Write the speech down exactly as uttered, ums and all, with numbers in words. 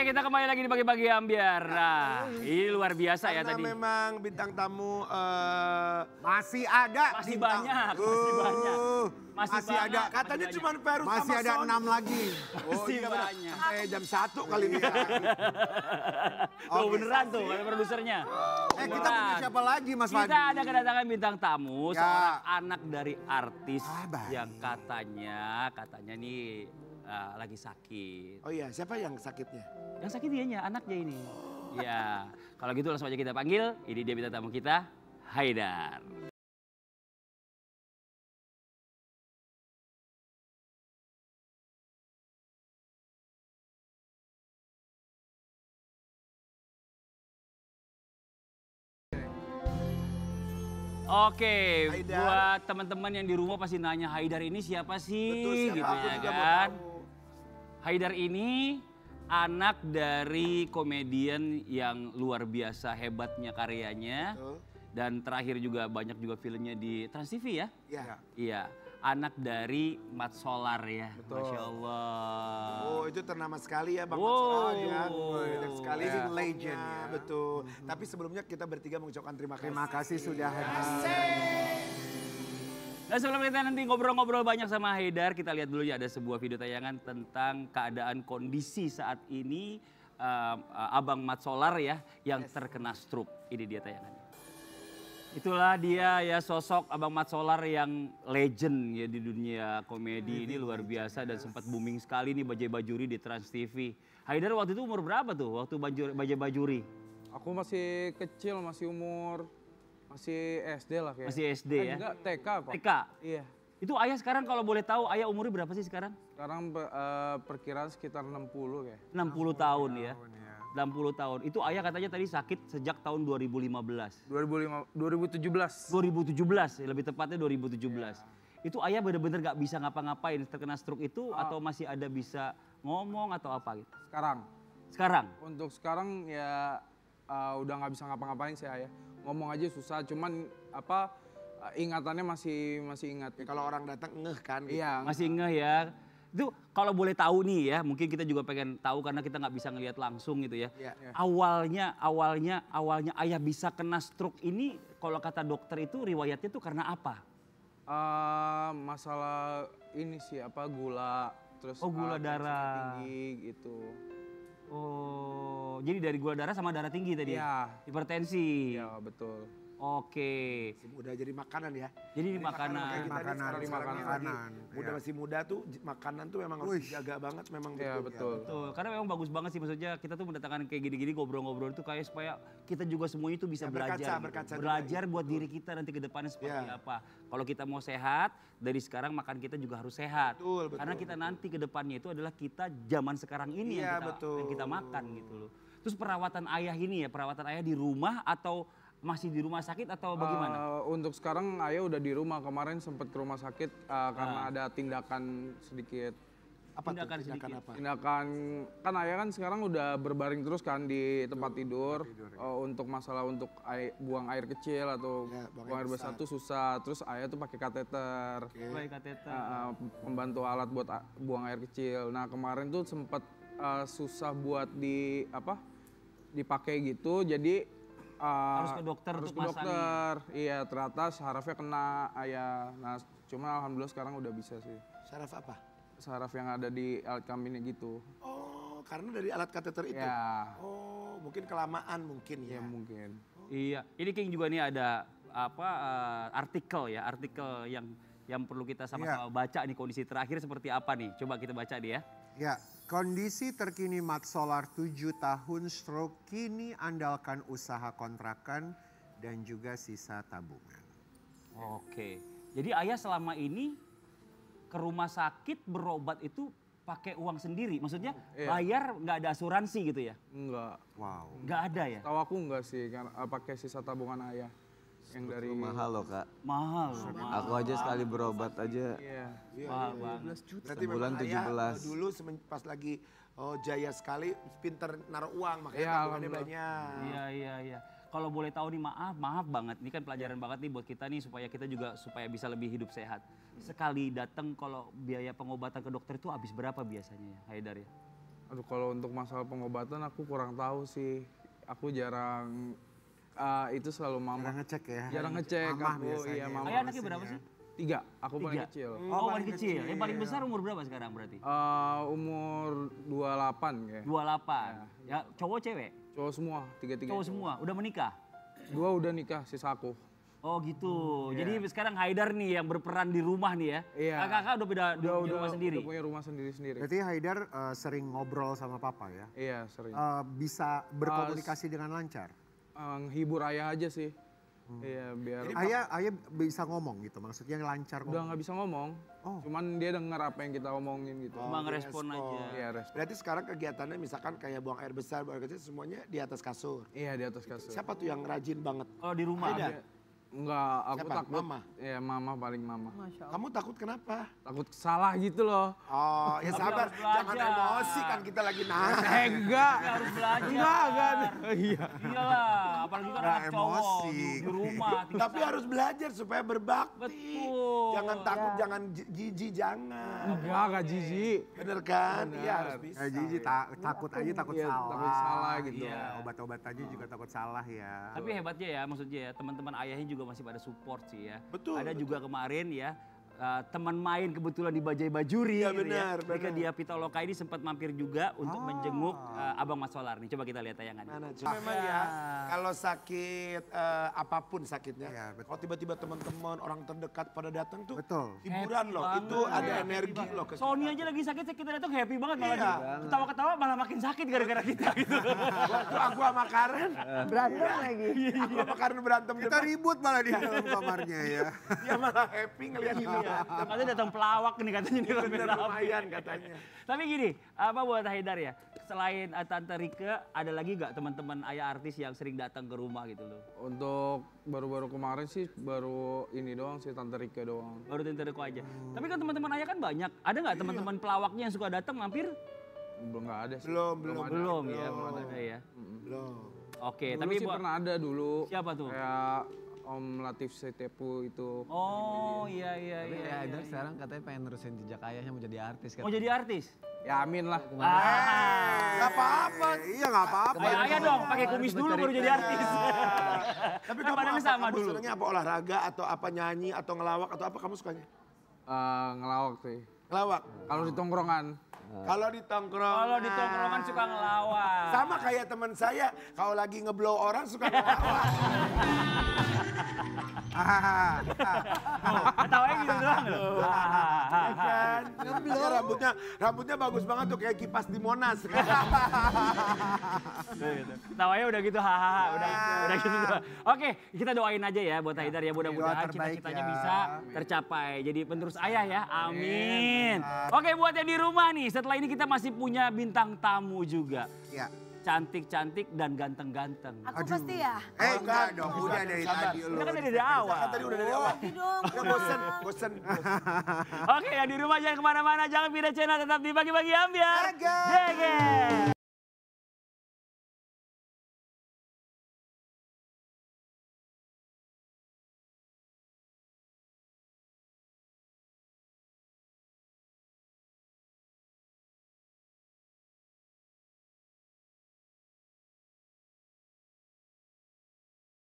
kita kembali lagi di Pagi-Pagi Ambiar. Nah, ini luar biasa ya Karena tadi. memang bintang tamu uh, masih ada. Masih bintang. banyak, masih banyak. Masih, Masih ada. banyak. katanya Masih cuma Peru Masih sama ada Sony. enam lagi. Oh Masih iya benar. banyak. Sampai jam satu kali ini. Tuh beneran tuh, kata produsernya. Eh kita punya siapa lagi Mas Fadi? Kita ada kedatangan bintang tamu, Ya. seorang anak dari artis Ah, baik. yang katanya, katanya nih uh, lagi sakit. Oh iya, siapa yang sakitnya? Yang sakit dianya, anaknya ini. Ya, kalau gitu langsung aja kita panggil. Ini dia bintang tamu kita, Haidar. Oke, Haidar. buat teman-teman yang di rumah pasti nanya Haidar ini siapa sih? Betul, siapa? Gitu Aku ya juga mau kan? tahu. Haidar ini anak dari komedian yang luar biasa hebatnya karyanya. Betul. Dan terakhir juga banyak juga filmnya di Trans T V ya? Iya. Iya, anak dari Mat Solar ya, Betul. Masya Allah. Oh itu ternama sekali ya Bang Wow. Mat Solar ya. Banyak sekali Living sih legend pokoknya, ya. Betul. Tapi sebelumnya kita bertiga mengucapkan terima kasih. Terima kasih sudah hadir. Nah sebelum kita nanti ngobrol-ngobrol banyak sama Haidar, kita lihat dulu ya ada sebuah video tayangan tentang keadaan kondisi saat ini um, uh, Abang Mat Solar ya yang terkena stroke. Ini dia tayangannya. Itulah dia ya sosok Abang Mat Solar yang legend ya di dunia komedi ini luar biasa dan sempat booming sekali nih Bajai Bajuri di Trans T V. Haidar waktu itu umur berapa tuh waktu Bajuri- Bajai Bajuri? Aku masih kecil, masih umur, masih S D lah kayak. Masih S D Eh, ya? Enggak, T K kok. T K? Iya. Itu ayah sekarang kalau boleh tahu ayah umurnya berapa sih sekarang? Sekarang eh, perkiraan sekitar enam puluh kayak. enam puluh tahun ya. enam puluh tahun. Itu ayah katanya tadi sakit sejak tahun dua ribu lima belas. dua ribu lima, dua ribu tujuh belas. dua ribu tujuh belas, lebih tepatnya dua ribu tujuh belas. Itu ayah bener-bener gak bisa ngapa-ngapain terkena stroke itu atau masih ada bisa ngomong atau apa gitu? Sekarang. Sekarang? Untuk sekarang ya eh, udah nggak bisa ngapa-ngapain sih ayah. Ngomong aja susah, cuman apa eh, ingatannya masih masih ingat. Ya, kalau orang datang ngeh kan. Gitu. Iya. Masih ngeh ya? Itu kalau boleh tahu nih ya, mungkin kita juga pengen tahu karena kita nggak bisa ngelihat langsung gitu ya. Iya. Awalnya, awalnya, awalnya ayah bisa kena stroke ini kalau kata dokter itu riwayatnya tuh karena apa? Eh, masalah ini sih apa gula terus Oh, gula eh, darah. tensinya tinggi gitu. Oh, jadi dari gula darah sama darah tinggi tadi? Iya. Hipertensi? Iya betul. Oke. Udah jadi makanan ya. Jadi ini Jadi makanan. makanya kita nih Makanan, sekarang- sekarang sekarang makanan, lagi Muda iya. masih muda tuh j- makanan tuh memang harus Wih. dijaga banget memang Iya betul. betul. Betul, karena memang bagus banget sih maksudnya kita tuh mendatangkan kayak gini-gini ngobrol-ngobrol itu kayak supaya kita juga semuanya itu bisa Ya, berkaca, belajar. gitu. berkaca juga, belajar iya, buat betul. diri kita nanti ke depannya seperti Ya. apa. Kalau kita mau sehat, dari sekarang makan kita juga harus sehat. Betul, betul, karena kita betul. nanti ke depannya itu adalah kita zaman sekarang ini Iya, yang, kita, betul. yang kita makan gitu loh. Terus perawatan ayah ini ya, perawatan ayah di rumah atau masih di rumah sakit atau bagaimana? Eh, untuk sekarang ayah udah di rumah, kemarin sempat ke rumah sakit eh, karena Ah. ada tindakan sedikit. Apa Tindakan tuh, tindakan sedikit. apa? Tindakan, kan ayah kan sekarang udah berbaring terus kan di tempat tidur. Eh, untuk masalah untuk ai- buang air kecil atau Ya, buang buang air air besar tuh susah. Terus ayah tuh pakai kateter. Baik kateter. Eh, eh, pembantu alat buat a- buang air kecil. Nah kemarin tuh sempat eh, susah buat di apa dipakai gitu. Jadi eh, Harus ke dokter harus untuk ke masangin. dokter. Iya ternyata sarafnya kena ayah. Nah cuma alhamdulillah sekarang udah bisa sih. Saraf apa? Saraf yang ada di alat kelaminnya gitu. Oh, karena dari alat kateter itu. Ya, Oh, mungkin kelamaan mungkin ya. ya mungkin. Iya, ini King juga nih ada apa eh, artikel ya, artikel yang yang perlu kita sama-sama baca nih kondisi terakhir seperti apa nih. Coba kita baca nih ya. Ya, kondisi terkini Mat Solar tujuh tahun stroke kini andalkan usaha kontrakan dan juga sisa tabungan. Oke. Jadi ayah selama ini ke rumah sakit berobat itu pakai uang sendiri. Maksudnya Iya. bayar nggak ada asuransi gitu ya? Enggak. Wow. Nggak ada ya? Tahu aku enggak sih karena eh, pakai sisa tabungan ayah. Yang dari Mahal loh kak. Mahal. loh, mahal. Aku aja sekali berobat aja Iya. Mahal banget. Berarti Sebulan memang ayah tujuh belas. eh, dulu semen- pas lagi oh, jaya sekali pinter naruh uang makanya Iya, tabungannya alhamdulillah. banyak. Iya, iya, iya. Kalau boleh tahu nih maaf, maaf banget. Ini kan pelajaran banget nih buat kita nih supaya kita juga supaya bisa lebih hidup sehat. Sekali datang kalau biaya pengobatan ke dokter itu habis berapa biasanya ya, Haidar ya? Aduh kalau untuk masalah pengobatan aku kurang tahu sih. Aku jarang, uh, itu selalu mama. Jarang ngecek ya? Jarang ngecek Mamah aku, biasanya. iya mama. Ayah anaknya berapa sih? Tiga, aku paling Tiga. kecil. Oh, paling kecil. Yang paling besar umur berapa sekarang berarti? Uh, umur dua puluh delapan kayak. dua puluh delapan. Ya, cowok cewek? Cowok semua, tiga-tiga. Cowok semua. Udah menikah? Dua udah nikah, sisa aku. Oh gitu. Jadi sekarang Haidar nih yang berperan di rumah nih ya. Iya. Kakak udah beda di Udah, di udah, rumah sendiri. udah punya rumah sendiri-sendiri. Berarti Haidar eh, sering ngobrol sama papa ya? Iya sering. Eh, bisa berkomunikasi dengan lancar? Uh, ngehibur ayah aja sih. Iya biar Ayah, ayah bisa ngomong gitu, maksudnya lancar udah ngomong. nggak bisa ngomong. Oh. Cuman dia denger apa yang kita omongin gitu. Cuma ngerespon aja. Iya respon. Berarti sekarang kegiatannya misalkan kayak buang air besar, buang air kecil semuanya di atas kasur. Iya di atas kasur. Siapa tuh yang rajin banget? Kalau di rumah Haidar. Enggak, aku Siapa? takut. Mama? Iya mama paling mama. Kamu takut kenapa? Takut salah gitu loh. Oh, ya Tapi sabar, harus belajar. jangan emosi kan kita lagi naik. Eh enggak. Ya, harus belajar. Enggak, enggak. Iya. Iyalah, apalagi kan Nggak anak cowok emosi. di, di rumah. tinggal Tapi harus belajar supaya berbakti. Betul. Jangan takut, jangan ji- jijik, jangan. Enggak, enggak jijik. Bener kan? Bener. Iya harus bisa. Eh, Jiji ta- takut aja takut Iya, salah. takut salah gitu. Iya, obat-obat aja juga takut salah ya. Tapi hebatnya ya, maksudnya ya teman-teman ayahnya juga masih pada support sih ya. Betul, Ada betul. juga kemarin ya uh, teman main kebetulan di Bajai Bajuri. Iya, gitu benar, ya. Ketika benar. dia Pitaloka ini sempat mampir juga untuk Ah. menjenguk uh, Abang Mat Solar nih. Coba kita lihat tayangannya. Mana, Cuk? Memang ya, kalau sakit eh, apapun sakitnya, Iya, betul. kalau tiba-tiba teman-teman orang terdekat pada datang tuh Betul. hiburan Happy loh, banget. itu ada energi loh. ke Sony kita. aja lagi sakit, kita datang happy banget malah Iya. dia. Ketawa-ketawa malah makin sakit gara-gara kita gitu. Waktu aku sama Karen, Berantem lagi. aku sama Karen berantem Kita depan, ribut malah di dalam kamarnya ya. dia malah happy ngeliat kita berantem. Katanya datang pelawak nih katanya nih Bener lumayan katanya. Tapi gini, apa buat Haidar ya? Selain uh, Tante Rike, ada lagi gak teman-teman ayah artis yang sering datang ke rumah gitu loh? Untuk baru-baru kemarin sih baru ini doang sih Tante Rike doang. Baru Tante Rike aja. Tapi kan teman-teman ayah kan banyak. Ada nggak teman-teman pelawaknya yang suka datang mampir? Belum nggak ada sih. Belum, belum. ada. Belum ya, belum ada ya. Belum. Oke, Dulu tapi sih buat pernah ada dulu. siapa tuh? Kayak Om Latif Sitepu itu. Oh iya iya Tapi iya. ya iya, Haidar iya. sekarang katanya pengen nerusin jejak ayahnya mau jadi artis kan. Mau jadi artis? Ya amin lah. Ah. Gak apa-apa. Iya nggak apa-apa. Ayah, ayah dong, pakai kumis dulu baru jadi artis. Tapi Kan kamu badannya apa? sama Kamu dulu. senangnya apa? Olahraga atau apa nyanyi atau ngelawak atau apa kamu sukanya? Eh, ngelawak sih. Ngelawak. Kalau di tongkrongan. Kalau di tongkrongan. Kalau di tongkrongan suka ngelawak. Sama kayak teman saya, kalau lagi ngeblow orang suka ngelawak. Ketawanya gitu doang loh. Ya kan? Dia rambutnya rambutnya bagus banget tuh kayak kipas di Monas. Ketawanya udah gitu hahaha, udah udah gitu doang. Oke, kita doain aja ya buat Haidar ya, mudah-mudahan Doa terbaik cita-citanya ya. bisa tercapai. Jadi penerus ayah ya. Amin. Oke, buat yang di rumah nih, setelah ini kita masih punya bintang tamu juga. Ya. Cantik-cantik dan ganteng-ganteng. Aku pasti ya. Eh enggak dong, udah dari Sabar. tadi lu. Kita kan dari awal. Kan tadi udah dari awal. Lagi dong. Udah bosen, bosen. Oke, yang di rumah jangan kemana-mana, jangan pindah channel, tetap di Bagi-Bagi Ambiar. Gege.